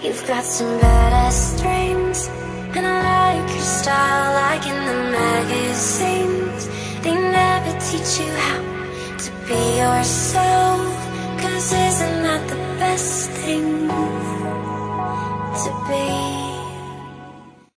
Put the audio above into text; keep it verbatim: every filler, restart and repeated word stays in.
You've got some badass dreams, and I like your style, like in the magazines. They never teach you how to be yourself, 'cause isn't that the best thing to be?